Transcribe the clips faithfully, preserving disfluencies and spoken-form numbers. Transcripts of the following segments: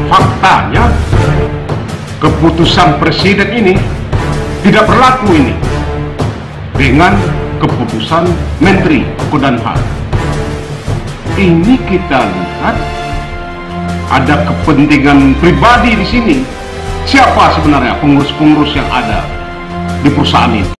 faktanya keputusan presiden ini tidak berlaku ini dengan keputusan Menteri Hukum dan H A M. Ini kita lihat ada kepentingan pribadi di sini. Siapa sebenarnya pengurus-pengurus yang ada di perusahaan ini?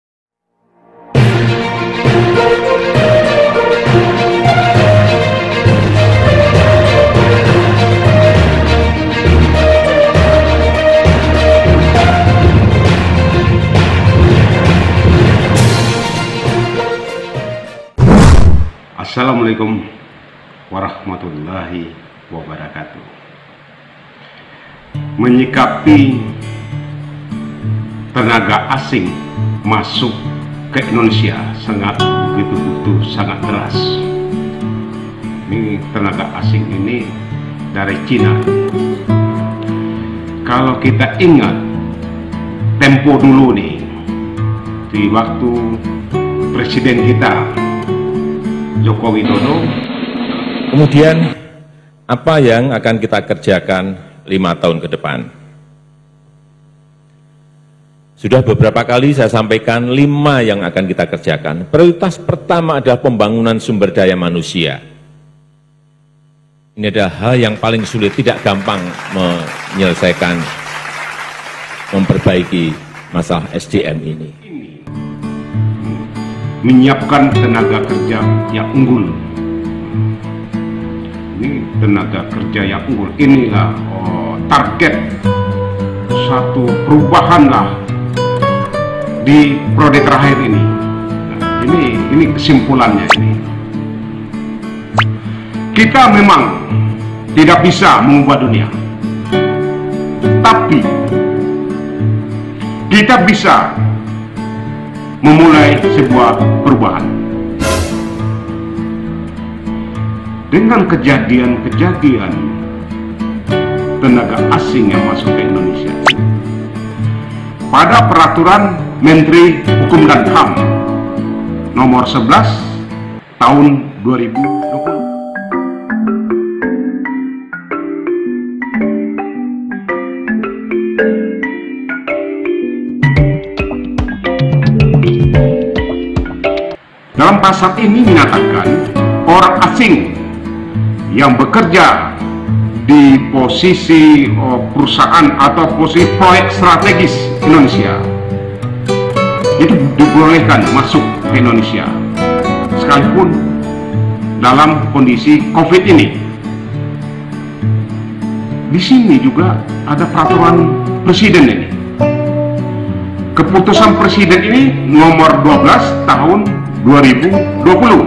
Assalamualaikum warahmatullahi wabarakatuh. Menyikapi tenaga asing masuk ke Indonesia sangat begitu-begitu sangat deras. Ini tenaga asing ini dari Cina. Kalau kita ingat tempo dulu nih, di waktu presiden kita Joko Widodo. Kemudian apa yang akan kita kerjakan lima tahun ke depan? Sudah beberapa kali saya sampaikan lima yang akan kita kerjakan. Prioritas pertama adalah pembangunan sumber daya manusia. Ini adalah hal yang paling sulit, tidak gampang menyelesaikan, memperbaiki masalah S D M ini. Menyiapkan tenaga kerja yang unggul. Ini tenaga kerja yang unggul. Inilah oh, target satu perubahan lah di periode terakhir ini. Nah, ini ini kesimpulannya ini. Kita memang tidak bisa mengubah dunia, tapi kita bisa memulai sebuah perubahan dengan kejadian-kejadian tenaga asing yang masuk ke Indonesia. Pada peraturan Menteri Hukum dan H A M nomor sebelas tahun dua ribu dua puluh. Dalam pasal ini menyatakan orang asing yang bekerja di posisi oh, perusahaan atau posisi proyek strategis Indonesia itu dibolehkan masuk ke Indonesia sekalipun dalam kondisi COVID ini. Di sini juga ada peraturan presiden ini. Keputusan presiden ini nomor dua belas tahun dua ribu dua puluh.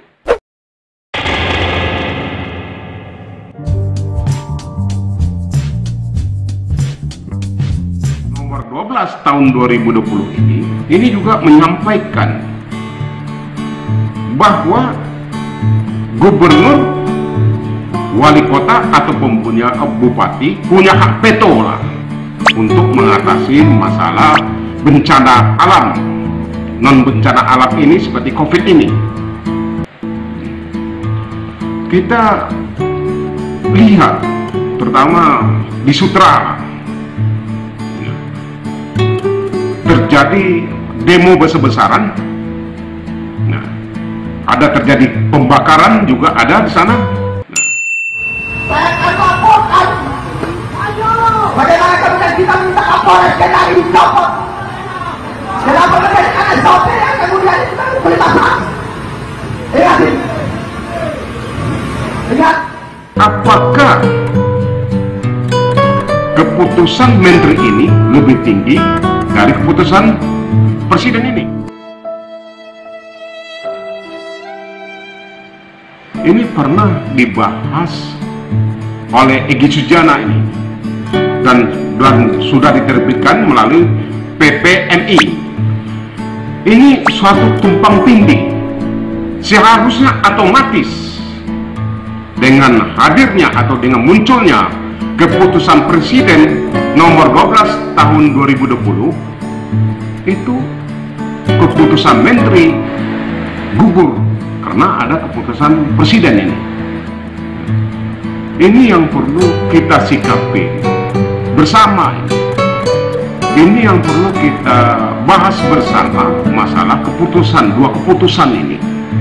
Nomor dua belas tahun dua ribu dua puluh ini ini juga menyampaikan bahwa gubernur, wali kota atau punya bupati punya hak veto lah untuk mengatasi masalah bencana alam, non bencana alam ini seperti COVID ini. Kita lihat terutama di Sutra terjadi demo besar-besaran. Nah, ada terjadi pembakaran juga ada di sana. Saya akan laporkan. Bagaimana kemudian kita minta Kapolres Kendari dicopot? Kenapa menjadi anak sopir yang kemudian itu boleh masak? Lihat ini. Lihat. Apakah keputusan menteri ini lebih tinggi dari keputusan presiden ini? Ini pernah dibahas oleh Egy Sujana ini dan, dan sudah diterbitkan melalui P P M I. Ini suatu tumpang tindih. Seharusnya otomatis dengan hadirnya atau dengan munculnya keputusan presiden nomor dua belas tahun dua ribu dua puluh itu keputusan menteri gugur karena ada keputusan presiden ini. Ini yang perlu kita sikapi bersama. Ini yang perlu kita bahas bersama, masalah keputusan, dua keputusan ini.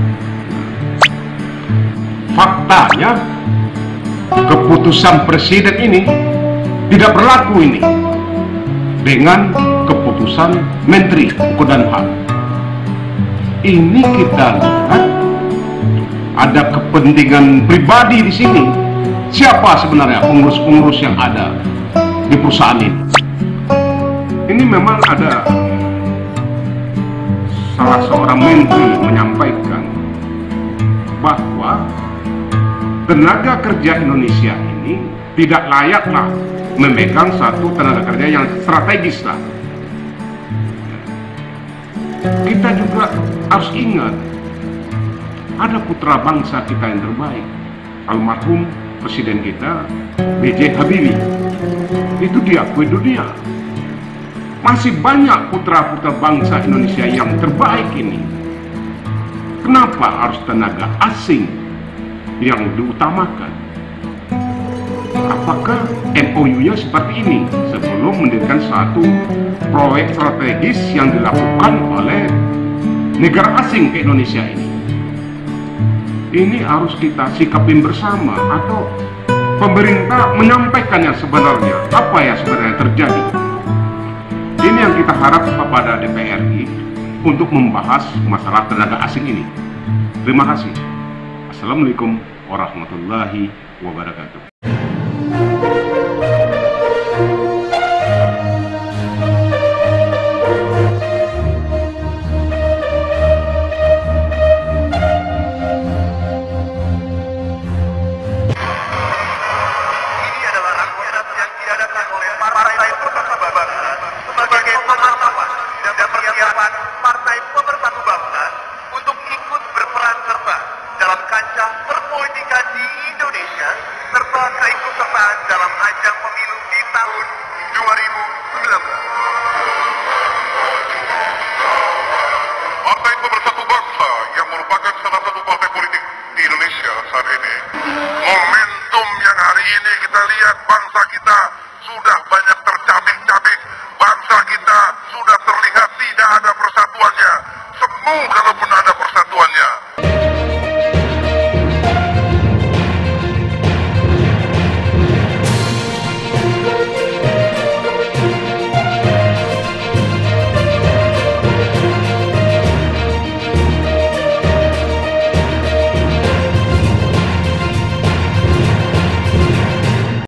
Faktanya, keputusan presiden ini tidak berlaku ini dengan keputusan Menteri Hukum dan H A M. Ini kita lihat ada kepentingan pribadi di sini. Siapa sebenarnya pengurus-pengurus yang ada di perusahaan ini? Ini memang ada salah seorang menteri menyampaikan bahwa tenaga kerja Indonesia ini tidak layaklah memegang satu tenaga kerja yang strategis lah. Kita juga harus ingat, ada putra bangsa kita yang terbaik, almarhum Presiden kita B J Habibie. Itu diakui dunia. Masih banyak putra-putra bangsa Indonesia yang terbaik ini. Kenapa harus tenaga asing yang diutamakan? Apakah M O U-nya seperti ini sebelum mendirikan satu proyek strategis yang dilakukan oleh negara asing ke Indonesia ini? Ini harus kita sikapin bersama, atau pemerintah menyampaikannya sebenarnya apa yang sebenarnya terjadi. Ini yang kita harap kepada D P R R I untuk membahas masalah tenaga asing ini. Terima kasih. Assalamualaikum warahmatullahi wabarakatuh. Partai Pemersatu Bangsa untuk ikut berperan serta dalam kancah perpolitikan di Indonesia serta keikutsertaan dalam ajang pemilu di tahun dua ribu sembilan belas. Partai Pemersatu Bangsa yang merupakan salah satu partai politik di Indonesia saat ini, momentum yang hari ini kita lihat bangsa kita sudah banyak tercabik-cabik, bangsa kita sudah terlihat tidak ada persatuannya. Semu kalaupun ada persatuannya.